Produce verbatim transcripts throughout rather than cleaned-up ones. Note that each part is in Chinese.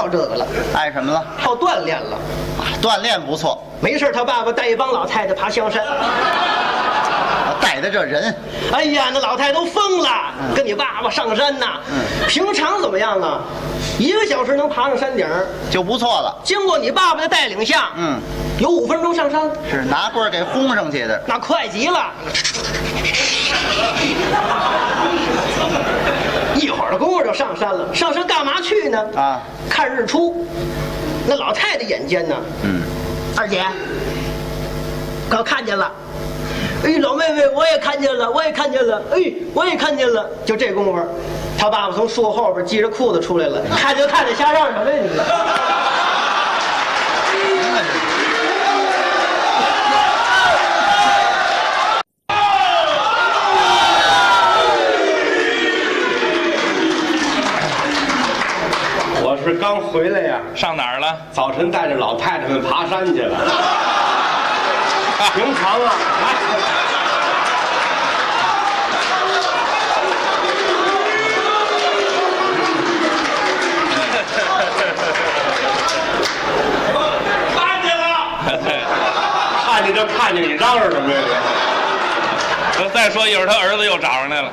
好这个了， 爱什么了？ 好锻炼了。 啊，锻炼不错。 没事，他爸爸带一帮老太太爬香山。 带的这人， 哎呀，那老太太都疯了，嗯、跟你爸爸上山呐。嗯，平常怎么样啊？一个小时能爬上山顶就不错了。 经过你爸爸的带领下，嗯，有五分钟上山。 是拿棍儿给轰上去的， 那快极了。一会儿的功夫就上山了。上山干嘛去呢？啊，看日出。那老太太眼尖呢，嗯，二姐，刚看见了。哎，老妹妹，我也看见了，我也看见了，哎，我也看见了。就这功夫，他爸爸从树后边系着裤子出来了，看就看着，瞎嚷什么呀你？ 我是刚回来呀， 上哪儿了？ 早晨带着老太太们爬山去了。平常啊，看见了，看见就看见，你嚷嚷什么呀你？再说一会儿他儿子又找上来了。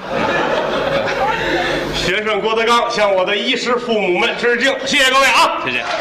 学生郭德纲向我的衣食父母们致敬，谢谢各位啊！ 谢谢。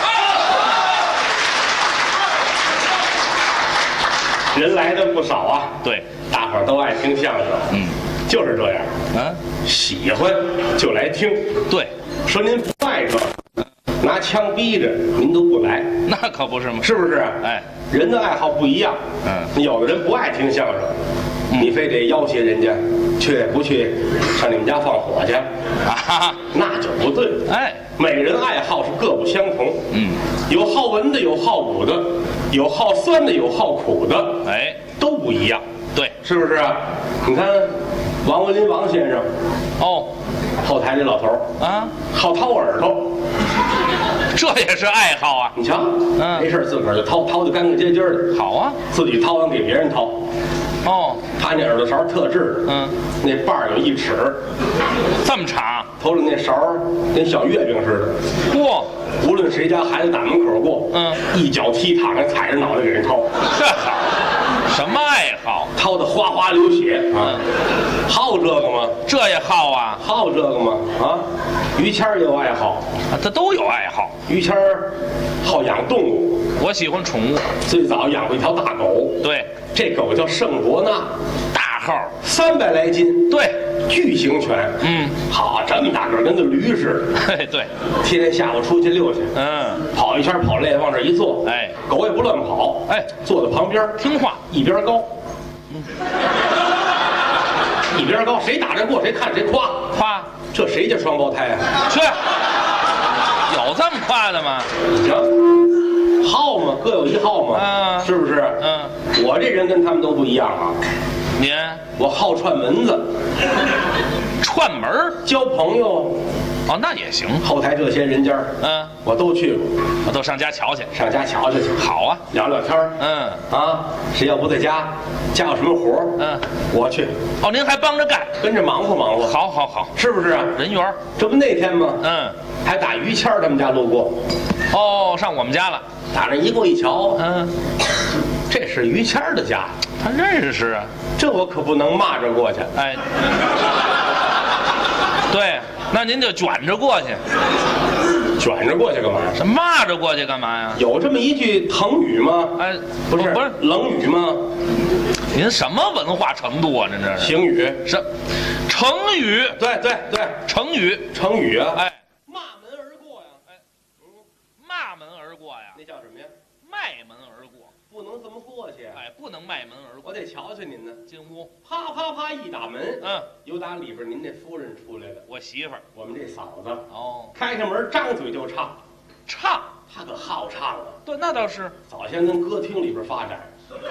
人来的不少啊， 对， 大伙儿都爱听相声，嗯，就是这样， 嗯， 喜欢就来听， 对， 说您不爱这，拿枪逼着您都不来， 那可不是吗？ 是不是？ 哎， 人的爱好不一样，嗯，有的人不爱听相声，嗯、你非得要挟人家，去不去上你们家放火去，啊，那就不对， 哎， 每个人爱好是各不相同，嗯，有好文的，有好武的。有好酸的，有好苦的， 哎， 都不一样， 对， 是不是啊？你看，王文林王先生， 哦， 后台这老头啊，好掏耳朵， 这也是爱好啊。 你瞧，嗯，没事自个儿就掏，掏的干干净净的， 好啊， 自己掏完给别人掏。哦，他那耳朵勺特制，嗯，那把儿有一尺， 这么长， 头里那勺跟小月饼似的，嚯！无论谁家孩子打门口过，嗯，一脚踢躺下，踩着脑袋给人掏。 这好，什么爱好？ 掏的哗哗流血啊！好这个吗？ 这也好啊？ 好这个吗？啊！于谦也有爱好啊，他都有爱好。 于谦好养动物， 我喜欢宠物。 最早养过一条大狗， 对， 这狗叫圣伯纳， 大号， 三百来斤， 对。 巨型犬，嗯，好，这么大个，跟个驴似的。 嘿，对， 天天下午出去溜去，嗯，跑一圈跑累，往这一坐， 哎， 狗也不乱跑，哎，坐在旁边听话， 一边高，嗯，一边高，谁打着过谁看谁夸夸， 这谁家双胞胎啊？ 去，有这么夸的吗？ 行，好嘛，各有一好嘛，啊，是不是？嗯，我这人跟他们都不一样啊。 您， 我好串门子， 串门交朋友， 哦，那也行。 后台这些人家，嗯，我都去过， 我都上家瞧去， 上家瞧瞧去。 好啊， 聊聊天嗯啊，谁要不在家，家有什么活嗯，我去。 哦，您还帮着干， 跟着忙活忙活。 好，好，好， 是不是啊？ 人缘， 这不那天吗？ 嗯， 还打于谦他们家路过。 哦，上我们家了， 打那一过一瞧，嗯，这是于谦的家。 他认识啊， 这我可不能骂着过去。 哎，对，那您就卷着过去。 卷着过去干嘛？ 这骂着过去干嘛呀？ 有这么一句成语吗？哎，不是，不是冷语吗？ 您什么文化程度啊？您这是形语什？成语？ 对对对， 成语， 成语啊！ 哎， 骂门而过呀！哎， 嗯，骂门而过呀？ 那叫什么呀？ 迈门而过。 不能这么过去， 哎，不能迈门而过。 我得瞧瞧您呢。 进屋， 啪啪啪一打门， 嗯， 由打里边您那夫人出来了， 我媳妇儿， 我们这嫂子。 哦， 开开门，张嘴就唱， 唱， 她可好唱啊。 对，那倒是。 早先跟歌厅里边发展。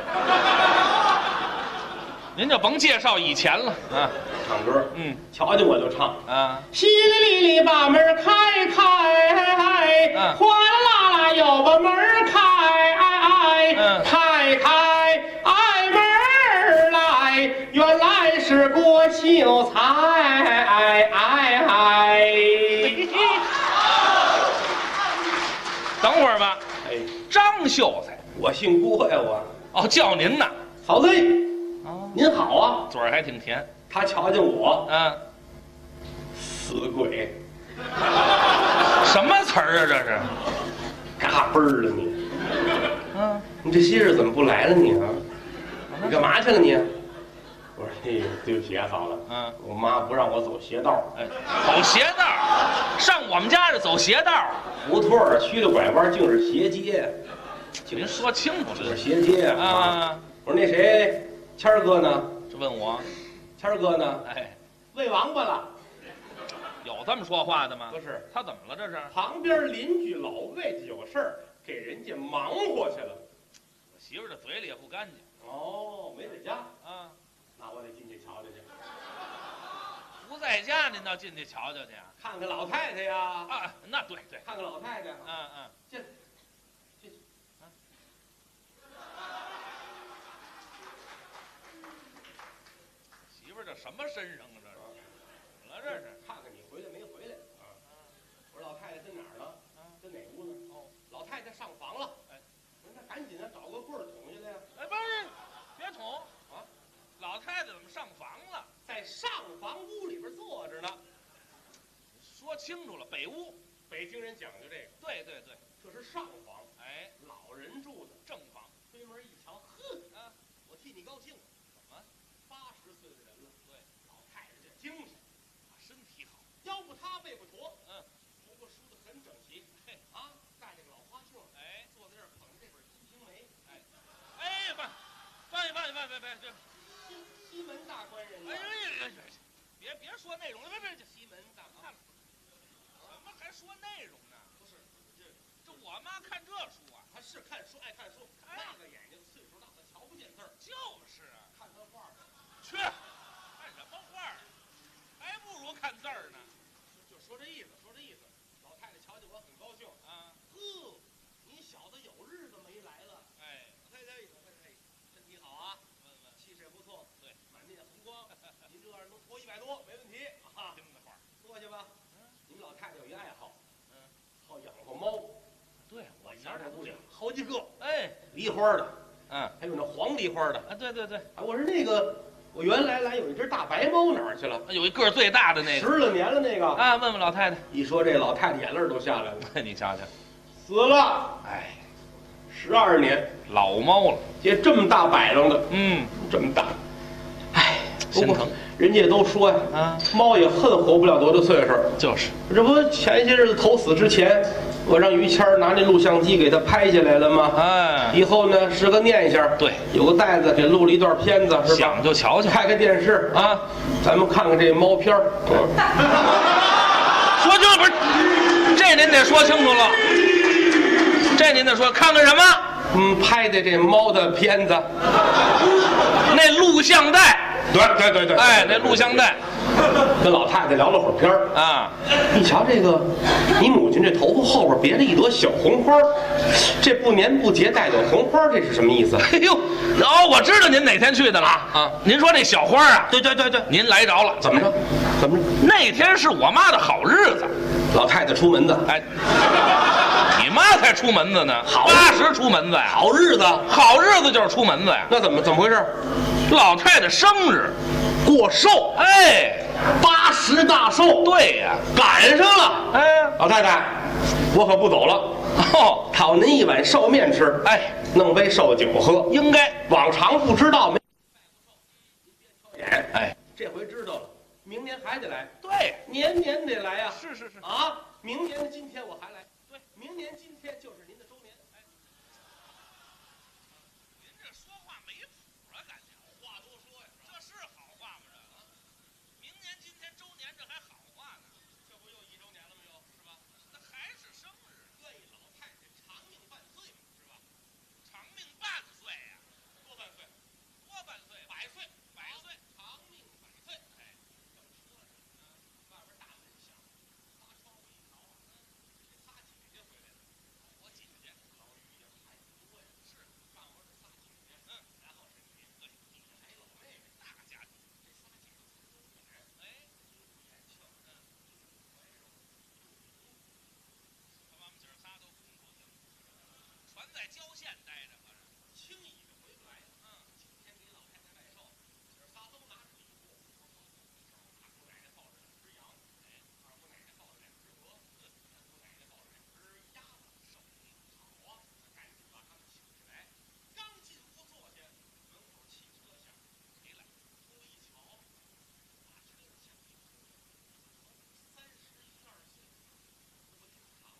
您就甭介绍以前了啊， 唱歌，嗯，瞧见我就唱啊，淅沥沥沥把门开开，嗯，哗啦啦啦又把门开，嗯，开开挨门来，原来是郭秀才，哎哎。 等会儿吧。 哎， 张秀才， 我姓郭呀，我。 哦，叫您呢。 好嘞。 哦， 您好啊， 嘴儿还挺甜。 他瞧见我， 嗯， 死鬼， 什么词儿啊这是？ 嘎嘣儿了你！ 嗯， 你这些日怎么不来了你啊？你干嘛去了你？我说嘿，对不起啊，嫂子。 嗯， 我妈不让我走邪道。 哎，走邪道，上我们家是走邪道。 胡同儿曲的拐弯竟是斜街， 您说清楚就是了斜街啊！啊我说那谁，谦儿哥呢？ 这问我， 谦儿哥呢？ 哎， 喂王八了。 有这么说话的吗？ 不是， 他怎么了？这是旁边邻居老魏有事儿，给人家忙活去了。 我媳妇儿的嘴里也不干净。 哦，没在家啊， 那我得进去瞧瞧去。 不在家，您倒进去瞧瞧去啊？ 看看老太太呀。 啊，那对对， 看看老太太。 嗯嗯， 进，进去。啊。 媳妇儿这什么身上啊？这是怎么了？这是看看你回来没回来啊？我说老太太跟哪儿呢？啊，跟哪屋呢？哦，老太太上房了。哎，我说那赶紧的，找个棍儿捅下来呀。 哎，不是，别捅啊！老太太怎么上房了？ 在上房屋里边坐着呢。 说清楚了，北屋。 北京人讲究这个。 对对对， 这是上房。 哎， 老人住的正房。 推门一瞧，呵啊，我替你高兴。 怎么？ 八十岁的人了， 对， 老太太这精神， 身体好， 腰不塌背不驼， 嗯， 头发梳得很整齐，嘿啊，戴那个老花镜， 哎， 坐在这儿捧着这本《金瓶梅》， 哎，哎，放，放一放一放别别这西西门大官人， 哎呀，别别说内容了，别别这西门大看，怎么还说内容呢？ 不是，这这我妈看这书啊， 他是看书爱看书，那个眼睛岁数大，他瞧不见字儿， 就是啊， 看他画儿， 去，看什么画儿？还不如看字儿呢。 就说这意思，说这意思。老太太瞧见我很高兴啊， 呵，你小子有日子没来了， 哎， 老太太，老太太，身体好啊， 问问， 气势也不错， 对， 满面红光，您这样能活一百多，没问题啊。 听的话， 坐下吧。你们老太太有一爱好，嗯，好养活猫。 对，我家这屋里好几个， 哎， 梨花的， 嗯， 还有那黄梨花的。 啊，对对对， 啊，我说那个，我原来来有一只大白猫哪儿去了？ 有一个儿最大的那个， 十来年了那个。 啊，问问老太太。 一说这老太太眼泪都下来了。 你瞧瞧， 死了， 哎， 十二年， 老猫了， 这这么大摆弄的， 嗯， 这么大，哎，不过心疼。 人家也都说呀， 啊， 猫也恨活不了多大岁数。 就是， 这不前些日子头死之前，我让于谦儿拿那录像机给他拍下来了吗？ 哎， 以后呢，时个念想， 对， 有个袋子给录了一段片子，是吧？ 想就瞧瞧， 开开电视啊，咱们看看这猫片儿。 说清楚不是，这您得说清楚了，这您得说，看看什么？ 嗯，拍的这猫的片子， 那录像带。 对对对对， 哎，那录像带， 跟老太太聊了会儿天儿啊。 你瞧这个，你母亲这头发后边别了一朵小红花，这不年不节带朵红花，这是什么意思？ 哎呦，哦，我知道您哪天去的了啊。您说这小花啊？ 对对对对， 您来着了， 怎么着？怎么着？ 那天是我妈的好日子， 老太太出门子。 哎，你妈才出门子呢，八十出门子呀， 好日子， 好日子就是出门子呀。 那怎么怎么回事？ 老太太生日， 过寿， 哎， 八十大寿， 对呀， 赶上了。 哎， 老太太，我可不走了。 哦， 讨您一碗寿面吃， 哎， 弄杯寿酒喝， 应该。 往常不知道没。 哎， 这回知道了，明年还得来。 对， 年年得来呀。 是是是啊，明年的今天我还来。对，明年今天就是您的周年。哎， 您这说话没谱啊，感觉话多说呀， 这是好话吗？这啊，明年今天周年，这还好话呢？ 这不又一周年了吗？又是吧？ 那还是生日， 愿意老太太长命万岁嘛，是吧？ 长命半岁呀、啊， 多半岁， 多半岁， 百岁， 百岁， 长命百岁。哎，这么说着，外边大门响，擦窗户一瞧，这擦能在郊县待着，合着轻易的回不来。嗯，今天给老太太拜寿，姐儿仨都拿着礼物。大姑奶奶抱着两只羊，哎，二姑奶奶抱着两只鹅，三姑奶奶抱着两只鸭子，手艺好啊，赶紧把他们请起来。刚进屋坐下，门口汽车响，谁来？出一瞧，把车子响一出，三十一二岁，不挺长。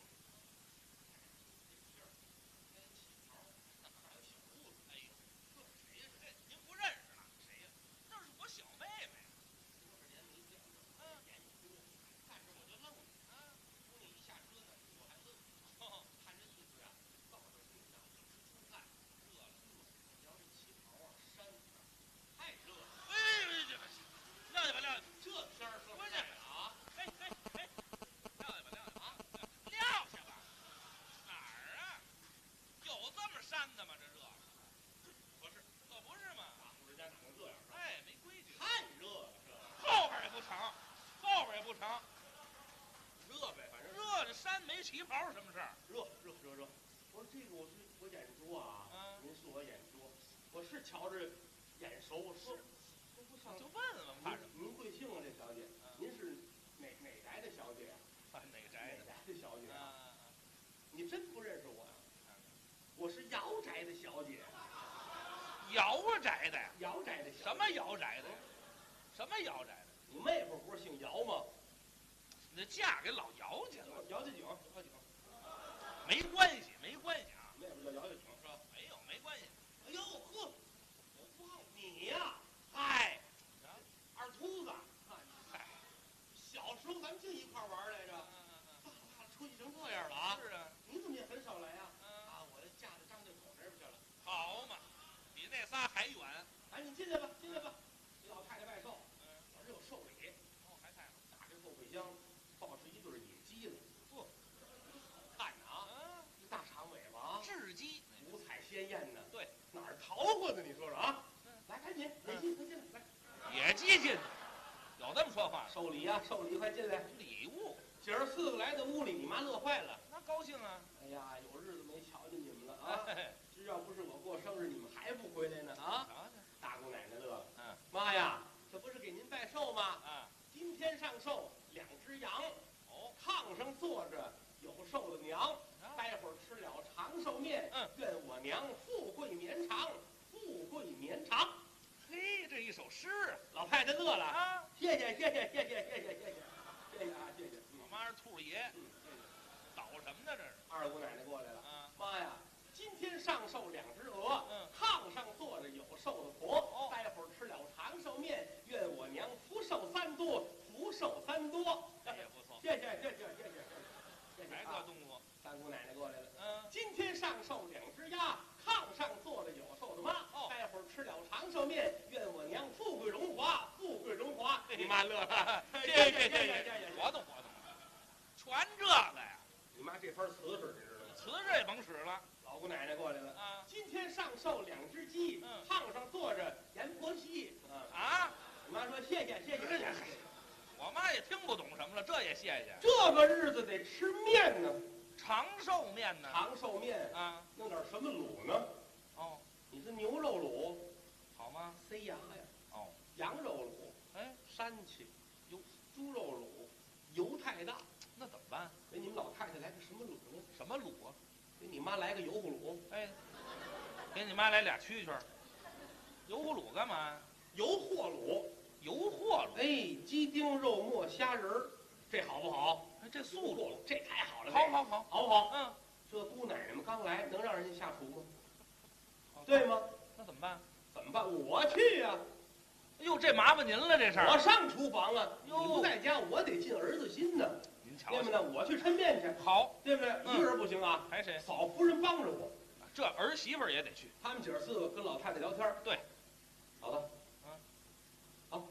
旗袍什么事儿？ 热热热热！我说这个我是我眼拙啊，嗯，您是我眼拙，我是瞧着眼熟，我说说不上， 就问问怕什么？ 您贵姓啊，这小姐？您是哪哪宅的小姐啊？哪宅哪宅的小姐啊？你真不认识我呀？我是姚宅的小姐。 姚宅的？ 姚宅的小姐？ 什么姚宅的？什么姚宅的？ 你妹夫不是姓姚吗？ 你嫁给老姚去了？ 姚家井，姚家井， 没关系，没关系啊。 妹夫叫姚家井是吧？ 没有，没关系。 哎呦呵，我忘你呀！嗨，二秃子，嗨，小时候咱们就一块玩来着。大大了出息成这样了啊！ 是啊， 你怎么也很少来呀？啊，我嫁到张家口那边去了。 好嘛，比那仨还远。 赶紧进来吧，进来吧，给老太太拜寿。嗯，我这有寿礼。 哦，还太好。 打开后备箱。抱出一对野鸡来，嚯，好看呐啊！一大长尾巴啊， 雉鸡， 五彩鲜艳呢。 对， 哪儿淘过的？你说说啊！来，赶紧，野鸡快进来，来， 野鸡进，有这么说话？ 收礼啊，收礼，快进来！ 礼物， 姐儿四个来到屋里，你妈乐坏了， 那高兴啊！ 哎呀，有日子没瞧见你们了啊！这要不是我过生日，你们还不回来呢啊！大姑奶奶乐了，嗯，妈呀，这不是给您拜寿吗？啊，今天上寿。两只羊，哦，炕上坐着有寿的娘，待会儿吃了长寿面，嗯，愿我娘富贵绵长，富贵绵长。 嘿，这一首诗啊， 老太太乐了啊！谢谢谢谢谢谢谢谢谢谢谢谢啊谢谢！ 我妈是兔爷，嗯，谢谢。捣什么呢这是？ 二姑奶奶过来了，啊，妈呀，今天上寿两只鹅，嗯，炕上坐着有寿的婆，哦，待会儿吃了长寿面，愿我娘福寿三多。福寿三多， 这也不错。 谢谢谢谢谢谢谢谢。 来个动物， 三姑奶奶过来了。嗯，今天上寿两只鸭，炕上坐着有寿的妈。哦，待会儿吃了长寿面，愿我娘富贵荣华，富贵荣华。 你妈乐了，谢谢谢谢谢谢。活动活动，全这个呀。 你妈这番瓷实，你知道吗？ 瓷实也甭使了。 老姑奶奶过来了。啊，今天上寿两只鸡，嗯，炕上坐着阎婆惜。啊，你妈说谢谢谢谢谢谢。 我妈也听不懂什么了，这也谢谢。 这个日子得吃面呢， 长寿面呢？ 长寿面啊，弄点什么卤呢？哦，你是牛肉卤， 好吗？ 塞牙呀。哦，羊肉卤，哎，膻气。哟，猪肉卤，油太大， 那怎么办？ 给你们老太太来个什么卤呢？ 什么卤啊？ 给你妈来个油葫芦。 哎，给你妈来俩蛐蛐儿。油葫芦干嘛？ 油货卤。 油货卤， 哎，鸡丁、肉末、虾仁儿，这好不好？ 哎，这素卤， 这太好了。 好好好， 好不好？嗯，这姑奶奶们刚来，能让人家下厨吗？对吗？ 那怎么办？ 怎么办？我去呀！ 哎呦，这麻烦您了，这事儿。 我上厨房啊，你不在家，我得尽儿子心呢。 您瞧， 对不对？我去抻面去。好，对不对？一个人不行啊， 还谁？ 嫂夫人帮着我， 这儿媳妇儿也得去。 他们姐儿四个跟老太太聊天。 对， 好的。好，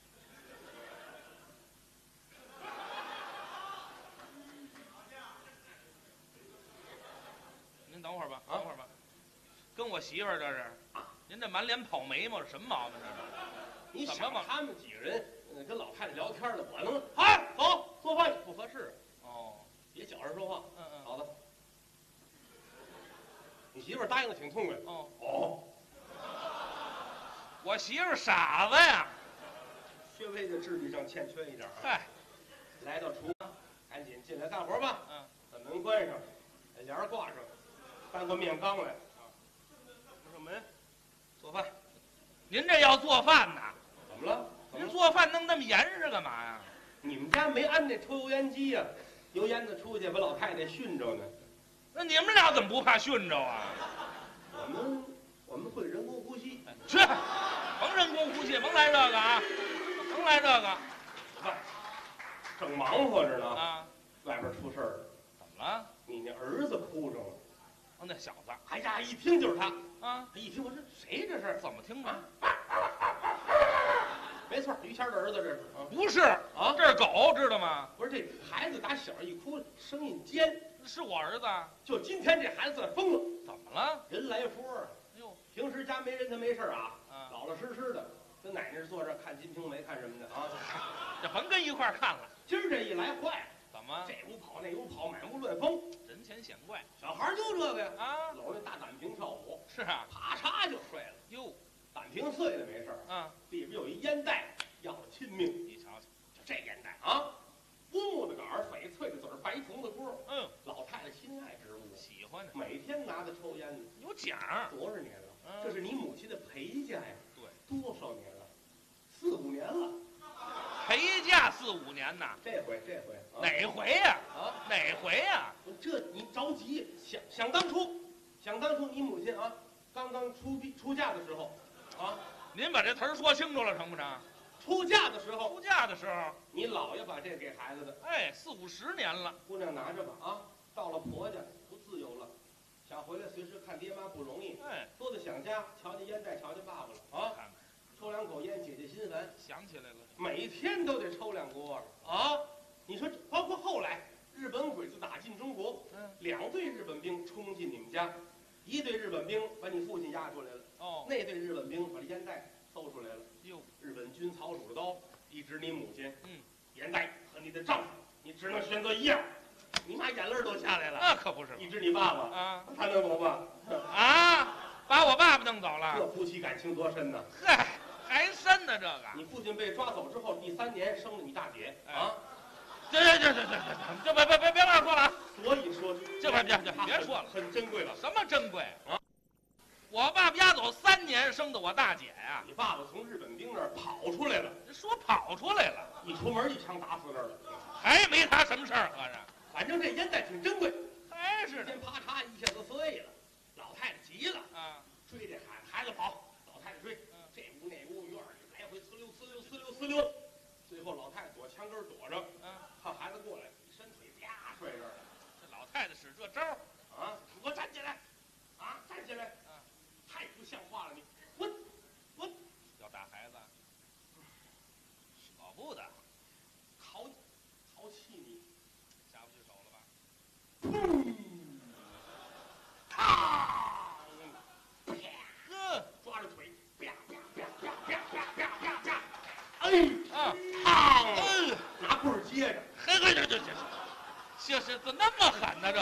您等会儿吧，等会儿吧，跟我媳妇儿这是啊，您这满脸跑眉毛，什么毛病这是？ 你怎么他们几个人跟老太太聊天呢？我能哎，走做饭不合适哦，别搅着说话。嗯嗯，好的。 媳妇儿答应的挺痛快。 哦哦， 我媳妇儿傻子呀， 稍微的智力上欠缺一点。 嗨， 来到厨房，赶紧进来干活吧。 嗯， 把门关上，把帘儿挂上，搬过面缸来啊，关上门，做饭。 您这要做饭呢？ 怎么了？怎么您做饭弄那么严实干嘛呀？ 你们家没安那抽油烟机呀、啊？油烟子出去把老太太熏着呢。 那你们俩怎么不怕熏着啊？ 我们我们会人工呼吸。 去，甭人工呼吸，甭来这个啊，甭来这个。 喂，正忙活着呢啊， 外边出事儿了。 怎么了？ 你那儿子哭上了。 哦，那小子， 哎呀，一听就是他啊！ 一听我说谁这是？ 怎么听的？ 没错，于谦的儿子这是啊？ 不是啊，这是狗，知道吗？ 不是，这孩子打小一哭，声音尖。 是我儿子。 就今天这孩子算疯了。 怎么了？ 人来疯啊！ 哟， 平时家没人他没事啊， 啊老老实实的，跟奶奶坐这看《金瓶梅》看什么的啊？ 这甭跟一块儿看了。 今儿这一来坏了， 怎么？ 这屋跑那屋跑，满屋乱疯， 人前显怪。 小孩就这个呀啊， 搂着大胆瓶跳舞。 是啊， 啪嚓就睡了。 哟， 胆瓶碎了没事儿啊， 里边有一烟袋，要了亲命。 你瞧瞧， 就这烟袋啊，乌木的杆儿，翡翠的嘴儿，白铜的锅。 嗯， 老太太心爱之物， 喜欢呢， 每天拿它抽烟呢。 有奖。 多少年了？ 嗯、 这是你母亲的陪嫁呀。 对， 多少年了？四五年了。 陪嫁四五年呐？ 这回这回、啊、 哪回呀？ 啊， 哪回呀？ 这你着急，想想当初，想当初你母亲啊，刚刚出出嫁的时候，啊， 您把这词儿说清楚了成不成？ 出嫁的时候， 出嫁的时候， 你姥爷把这给孩子的， 哎，四五十年了， 姑娘拿着吧啊，到了婆家不自由了，想回来随时看爹妈不容易， 哎， 多的想家，瞧见烟袋，瞧见爸爸了啊， 看看抽两口烟解解心烦， 想起来了， 每天都得抽两锅啊！你说，包括后来日本鬼子打进中国， 嗯， 两队日本兵冲进你们家，一队日本兵把你父亲押出来了， 哦， 那队日本兵把这烟袋搜出来了， 哟， 日本军草鼠的刀一指你母亲， 嗯， 烟袋和你的丈夫，你只能选择一样，你妈眼泪都下来了， 那可不是， 一指你爸爸啊， 他能走吗？ 啊，把我爸爸弄走了， 这夫妻感情多深呐！ 嗨，还深呢这个， 你父亲被抓走之后，第三年生了你大姐啊。 这这这这这这别别别别乱说了啊！ 所以说， 这别别别别说了， 很珍贵了。 什么珍贵啊？我爸爸押走三年生的我大姐呀、啊。 你爸爸从日本兵那儿跑出来了， 说跑出来了， 一出门一枪打死那儿了， 还没他什么事儿，合着。 反正这烟袋挺珍贵， 还是先啪嚓一下子碎了，老太太急了啊， 追这孩子，孩子跑，老太太追，嗯、这屋那屋院里来回呲溜呲溜呲溜呲溜，最后老太太躲墙根躲着，嗯。看孩子过来，一伸腿，啪摔这儿了。 这老太太使这招啊！给我站起来！啊，站起来！啊，太不像话了！你，我，我要打孩子，舍不得， 淘淘气你， 下不去手了吧？ 砰！啪！ 呵， 抓着腿，啪啪啪啪啪啪啪啪啪！哎， 啊， 烫！ 嗯， 拿棍儿接着。 嘿嘿，这这这，这是怎么那么狠呢？这个，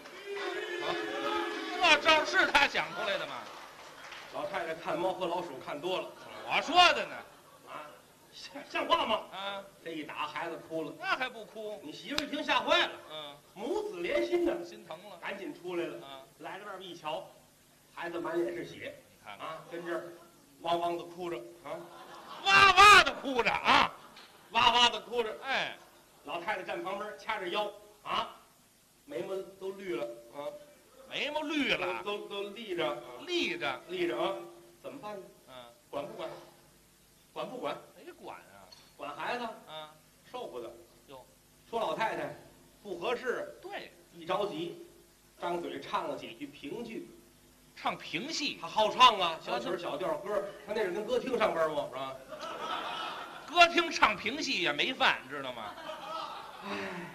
啊，这招是他想出来的吗？ 老太太看猫和老鼠看多了， 我说的呢。 啊，像像话吗？ 啊， 这一打孩子哭了， 那还不哭？ 你媳妇一听吓坏了， 嗯， 母子连心的， 心疼了， 赶紧出来了。 啊， 来到外边一瞧，孩子满脸是血， 你看啊，跟这儿汪汪的哭着啊， 哇哇的哭着啊， 哇哇的哭着。 哎。 老太太站旁边掐着腰啊，眉毛都绿了啊， 眉毛绿了， 都都都立着，啊、 立着立着啊，怎么办呢？ 嗯， 管不管？管不管？ 没管啊， 管孩子啊， 受不得。 哟， 说老太太不合适， 对， 一着急，张嘴唱了几句评剧， 唱评戏， 他好唱啊，小曲儿小调歌，他那是跟歌厅上班吗？是吧？ 歌厅唱评戏也没饭，知道吗？ 唉，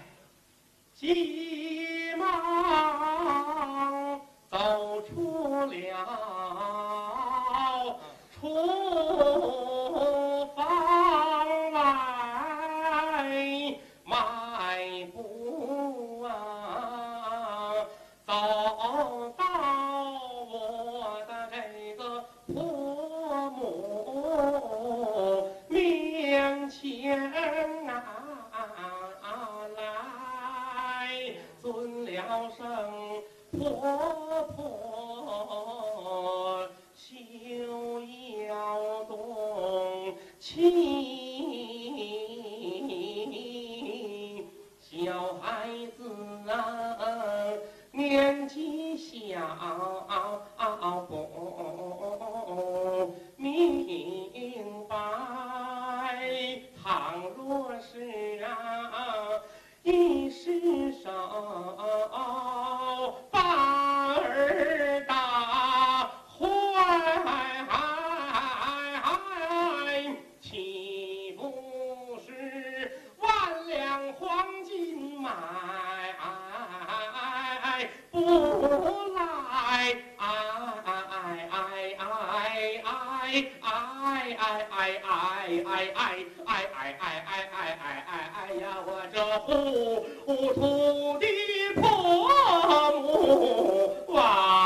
急忙走出了厨房外，迈步啊，走到婆婆休要动气，小孩子啊，年纪小不明白，倘若是啊一失手把儿打坏，岂不是万两黄金买不来？哎哎哎哎哎哎哎哎哎哎哎哎哎哎哎哎哎哎呀！我这糊涂的婆母啊！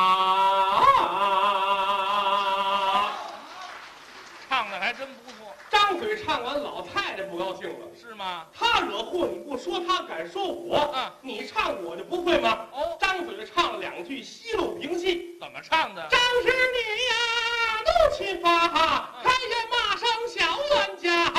唱的还真不错。 张嘴唱完，老太太不高兴了， 是吗？ 他惹祸你不说，他敢说我。 嗯， 你唱我就不会吗？ 哦， 张嘴唱了两句西路平戏， 怎么唱的？ 张是你呀，怒气发，开言骂声小冤家。